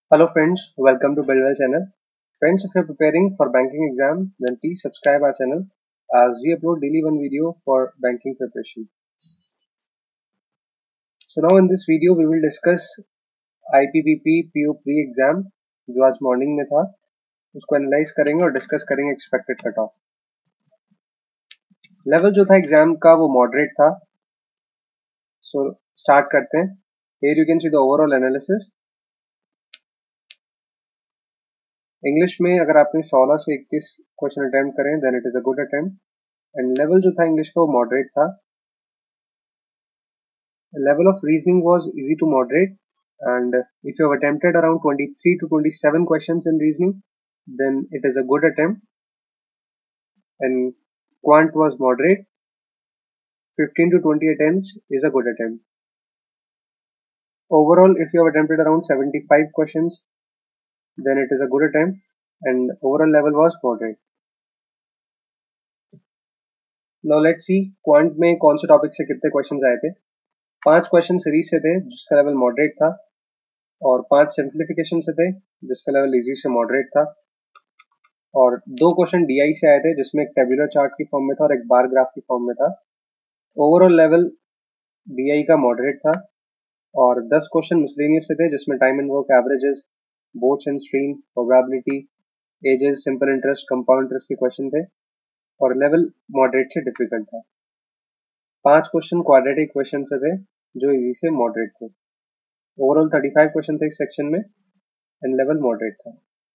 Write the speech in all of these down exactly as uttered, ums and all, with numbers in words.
Hello friends, welcome to Buildwell channel. Friends, if you're preparing for banking exam, then please subscribe our channel as we upload daily one video for banking preparation. So now in this video we will discuss I P P P P O pre exam जो आज morning में था उसको analyse करेंगे और discuss करेंगे expected cut off. Level जो था एग्जाम का वो मॉडरेट था. सो so, स्टार्ट करते हैं. Here you can see the overall analysis. English में अगर आपने सोलह से इक्कीस क्वेश्चन अटेम्प्ट करें then it is a good attempt. And level जो था इंग्लिश का वो मॉडरेट था. Level of reasoning was easy to moderate, and if you have attempted around twenty-three to twenty-seven questions in reasoning, then it is a good attempt. And quant was moderate. fifteen to twenty attempts is a good attempt. Overall, if you have attempted around seventy-five questions, then it is a good attempt, and overall level was moderate. Now let's see quant में कौन से topic से कितने questions आए थे. पांच question series से थे जिसका लेवल मॉडरेट था, और पांच सिंप्लीफिकेशन से थे जिसका लेवल इजी से मॉडरेट था, और दो क्वेश्चन डीआई से आए थे जिसमें एक टेबुलर चार्ट की फॉर्म में था और एक बार ग्राफ की फॉर्म में था. ओवरऑल लेवल डीआई का मॉडरेट था, और दस क्वेश्चन मिसलेनियस से थे जिसमें time and work, averages, boats and stream, probability, ages, simple interest, compound interest के क्वेश्चन थे, और लेवल मॉडरेट से डिफिकल्ट था. पांच क्वेश्चन क्वाड्रेटिक क्वेश्चन से थे जो इजी से मॉडरेट थे. ओवरऑल थर्टी फाइव क्वेश्चन थे इस सेक्शन में, एंड लेवल मॉडरेट था.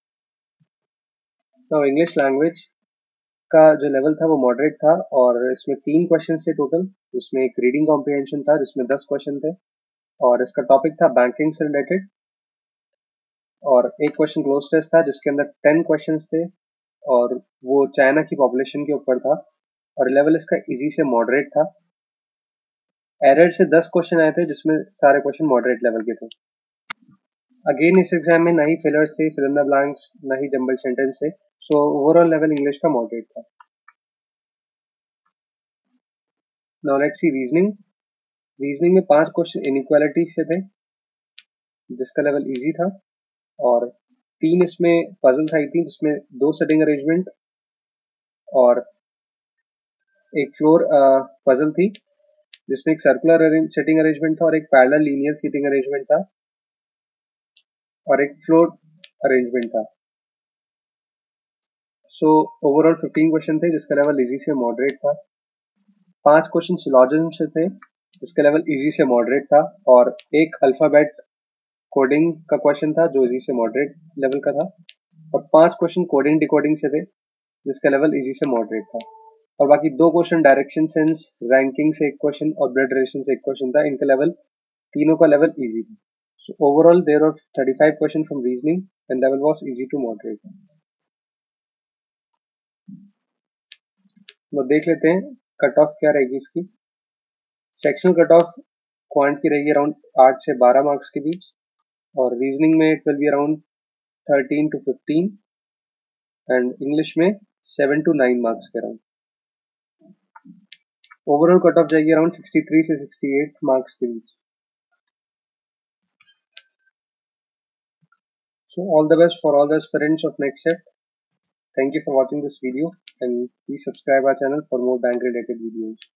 तो इंग्लिश लैंग्वेज का जो लेवल था वो मॉडरेट था, और इसमें तीन क्वेश्चन थे टोटल. इसमें एक रीडिंग कॉम्प्रिहेंशन था जिसमें दस क्वेश्चन थे, और इसका टॉपिक था बैंकिंग से रिलेटेड, और एक क्वेश्चन क्लोज टेस्ट था जिसके अंदर टेन क्वेश्चंस थे और वो चाइना की पॉपुलेशन के ऊपर था, और लेवल इसका इजी से मॉडरेट था. एरर से दस क्वेश्चन आए थे जिसमें सारे क्वेश्चन मॉडरेट लेवल के थे. अगेन इस एग्जाम में ना ही फिलर्स से, फिल इन द ब्लैंक्स, ना ही जंबल सेंटेंस से. सो ओवरऑल लेवल इंग्लिश का मॉडरेट था. Now let's see reasoning. Reasoning में पांच क्वेश्चन इनइक्वालिटी से थे जिसका लेवल इजी था, और तीन इसमें पजल्स आई थी जिसमें दो सेटिंग अरेंजमेंट और एक फ्लोर पजल थी जिसमें एक सर्कुलर सेटिंग अरेंजमेंट था और एक पैरेलल लीनियर सीटिंग अरेंजमेंट था और एक फ्लोर अरेंजमेंट था. सो ओवरऑल फिफ्टीन क्वेश्चन थे जिसका लेवल इजी से मॉडरेट था. पांच क्वेश्चन सिलॉजिज्म से थे जिसका लेवल इजी से मॉडरेट था, और एक अल्फाबेट कोडिंग का क्वेश्चन था जो इजी से मॉडरेट लेवल का था, और पांच क्वेश्चन कोडिंग डिकोडिंग से थे जिसका लेवल इजी से मॉडरेट था, और बाकी दो क्वेश्चन डायरेक्शन सेंस, रैंकिंग से एक क्वेश्चन और ब्लड रिलेशन से एक क्वेश्चन था. इनका लेवल, तीनों का लेवल इजी था. So overall there are thirty five question from reasoning and level was easy to moderate. तो देख लेते हैं कट ऑफ क्या रहेगी इसकी. सेक्शनल कट ऑफ क्वांट की रहेगी अराउंड आठ से बारह मार्क्स के बीच, और रीजनिंग में it will be around thirteen to fifteen, and English में सेवन टू नाइन मार्क्स के अराउंड. ओवरऑल कट ऑफ जाएगी अराउंड सिक्सटी थ्री से सिक्सटी एट मार्क्स के बीच. So all the best for all the aspirants of next set. Thank you for watching this video, and please subscribe our channel for more bank related videos.